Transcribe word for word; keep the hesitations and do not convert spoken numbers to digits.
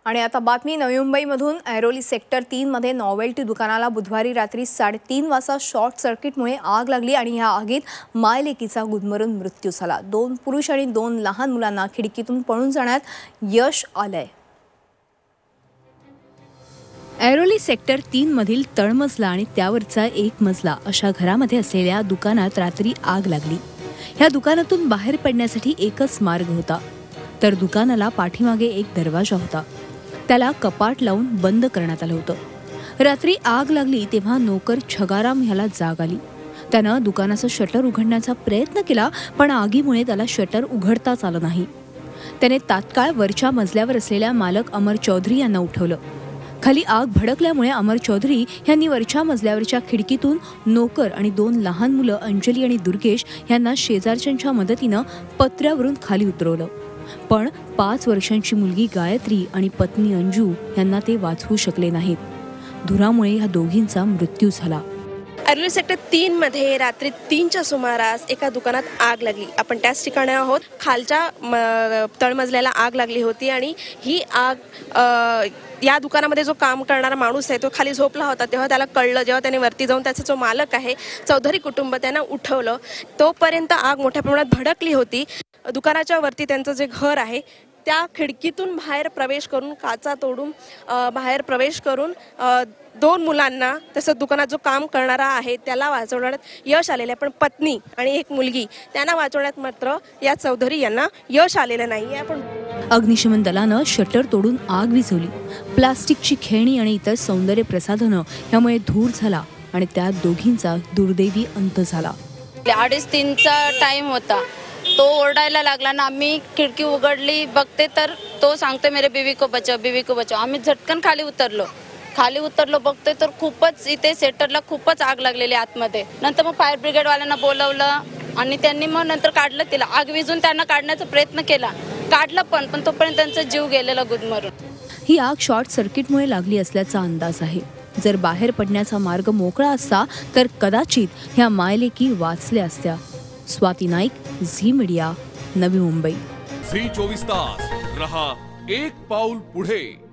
आणि आता बातमी नवी मुंबईमधून ऐरोली सेक्टर तीन मध्ये नॉवेल्टी दुकानाला बुधवारी रात्री साडेतीन वाजता शॉर्ट सर्किटमुळे आग लागली आणि ह्या आगीत मायलेकीचा गुदमरून मृत्यू झाला। दोन पुरुष आणि दोन लहान मुलांना खिडकीतून पळून जाण्यात यश आलंय। ऐरोली सेक्टर तीन मधील तळमजला आणि त्यावरचा एक मजला अशा घरामध्ये असलेल्या दुकानात रात्री आग लागली। ह्या दुकानातून बाहेर पडण्यासाठी एकच मार्ग होता, तर दुकानाला पाठीमागे एक दरवाजा होता, त्याला कपाट लावून बंद करण्यात आलं होतं। रात्री आग लागली तेव्हा नोकर छगाराम ह्याला जाग आली। त्यानं दुकानाचं शटर उघडण्याचा प्रयत्न केला, पण आगीमुळे त्याला शटर उघडताच आलं नाही। त्याने तात्काळ वरच्या मजल्यावर असलेल्या मालक अमर चौधरी यांना उठवलं। खाली आग भडकल्यामुळे अमर चौधरी यांनी वरच्या मजल्यावरच्या खिडकीतून नोकर आणि दोन लहान मुलं अंजली आणि दुर्गेश यांना शेजारच्यांच्या मदतीनं पत्र्यावरून खाली उतरवलं, पण पाच वर्षांची मुलगी गायत्री आणि पत्नी अंजू यांना ते वाचवू शकले नाहीत। धुरामुळे ह्या दोघींचा मृत्यू झाला। ऐरोली सेक्टर तीन मध्ये रात्री तीनच्या सुमारास एका दुकानात आग लागली। आपण त्याच ठिकाणी आहोत। खालच्या तळमजल्याला आग लागली होती आणि ही आग या दुकानामध्ये जो काम करणारा माणूस आहे तो खाली झोपला होता, तेव्हा त्याला कळलं। जेव्हा त्याने वरती जाऊन त्याचा जो मालक आहे चौधरी कुटुंब त्यांना उठवलं, तोपर्यंत आग मोठ्या प्रमाणात भडकली होती। दुकानाच्या वरती त्यांचं जे घर आहे त्या खिडकीतून बाहेर प्रवेश करून काचा तोडून बाहेर प्रवेश करून दोन मुलांना तसंच दुकानात जो काम करणारा आहे त्याला वाचवण्यात यश आलेलं आहे, पण पत्नी आणि एक मुलगी त्यांना वाचवण्यात मात्र या चौधरी यांना यश आलेलं नाही आहे। पण अग्निशमन दलानं शटर तोडून आग विझवली। प्लास्टिकची खेळणी आणि इतर सौंदर्य प्रसाधनं यामुळे धूर झाला आणि त्यात दोघींचा दुर्दैवी अंत झाला। अडीच तीनचा टाइम होता, तो ओरडायला लागला ना, आम्ही खिडकी उघडली, बघते तर तो सांगतोय मेरे बीवी को बचाओ, बीवी को बचाओ। आम्ही झटकन खाली उतरलो खाली उतरलो बघतोय तर खूपच इथे सेटरला खूपच आग लागलेली आतमध्ये। नंतर मग फायर ब्रिगेडवाल्यांना बोलवलं आणि त्यांनी मग नंतर काढलं तिला। आग विझून त्यांना काढण्याचा प्रयत्न केला, काढलं पण पण तोपर्यंत त्यांचा जीव गेलेला गुदमरून। ही आग शॉर्ट सर्किटमुळे लागली असल्याचा अंदाज आहे। जर बाहेर पडण्याचा मार्ग मोकळा असता तर कदाचित ह्या मायलेकी वाचल्या असत्या। Swati Naik, Zee media, Navi Mumbai. Zee चोवीस तास रहा एक पाऊल पुढे।